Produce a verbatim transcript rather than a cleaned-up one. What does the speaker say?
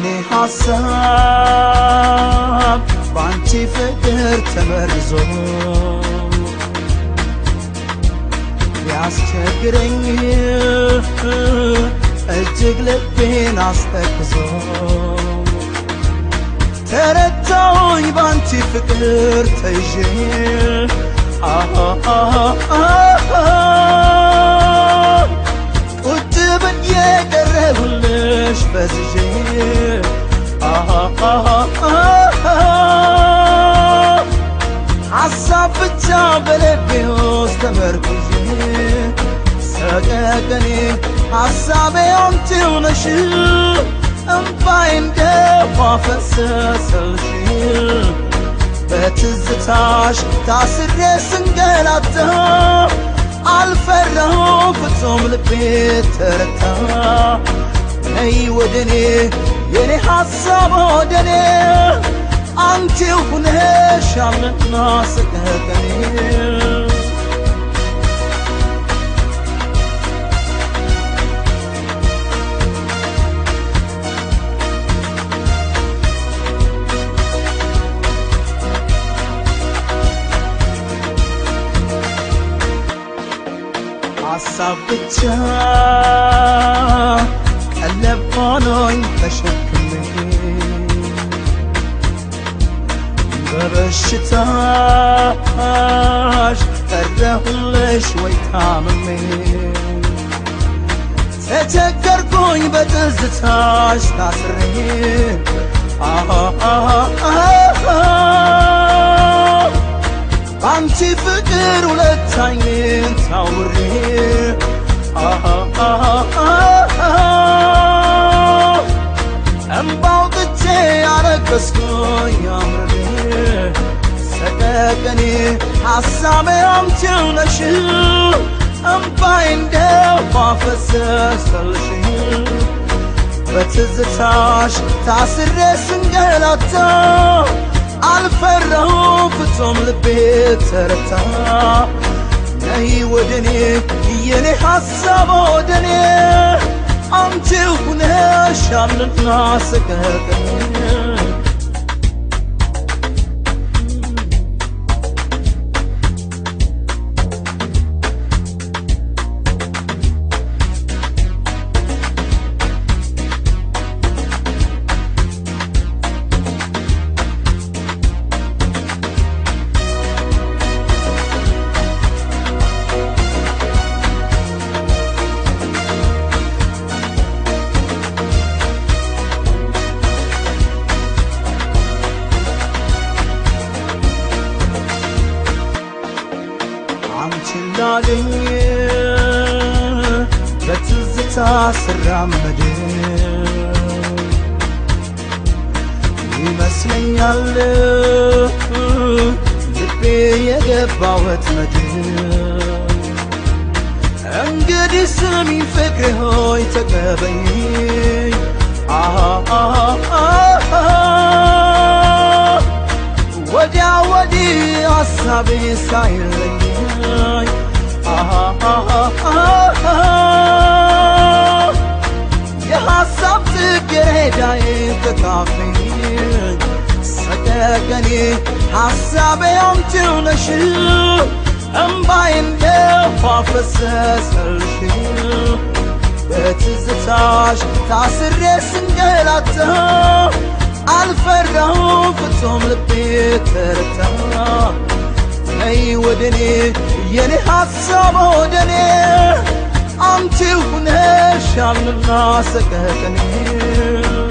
يني حساب بانتي فكر تمرزو ياسቸግረኝ እጅግ ልቤን አስጠቅዞ ተረታውኝ ባንቺ ፍቅር ተይዤ ቁጭ ብዬ ቀረሁልሽ በዝዤ ሐሳብ ብቻ በልቤ ውስጥ ተመርኩዤ ሰቀቀኔ ሐሳቤ አንቺው ነሽ እምባዬ እንደ ውሃ ፈሰሰልሽ በትዝታሽ ታስሬ ስንገላታ አልፈራሁም ፍጹም ልቤ ተረታ ነይ ወደኔ የኔ ሐሳብ ወደኔ አንቺው ሁነሻልና ሰቀቀኔ ሐሳብ ብቻ ቀለብ ሆኖኝ ተሸክሜ በበሽታሽ ቀረሁልሽ ወይ ታምሜ ተቸገርኩኝ በትዝታሽ ታስሬ አንቺ ፍቅር ሁለት ዓይኔን ታውሬ እምባው ጥቼ አለቀስኩኝ አምርሬ ሰቀቀኔ ሐሳቤ አንቺው ነሽ እምባዬ እንደ ውሃ ፈሰሰልሽ በትዝታሽ ታስሬ ስንገላታ አልፈራሁም ፍጹም ልቤ ተረታ ነይ ወደኔ የኔ ሐሳብ ወደኔ አንቺው ሁነሻልና ሰቀቀኔ ላገኝ በትዝታ ስራመድ ይመስለኛል ልቤ የገባው ወጥመድ እንግዲህ ስሚኝ ፍቅሬ ሆይ ተቀበኝ ወዲያ ወዲህ ሐሳቤ ሳይለኝ የሐሳብ ጽጌረዳዬ ተካፈኝ ሰቀቀኔ ሐሳቤ አንቺው ነሽ እምባዬ እንደ ውሃ ፈሰሰልሽ በትዝታሽ ታስሬ ስንገላታ አልፈራሁም ፍጹም ልቤ ተረታ ነይ ወደኔ የኔ ሐሳብ ወደኔ አንቺው ሁነሻልና ሰቀቀኔ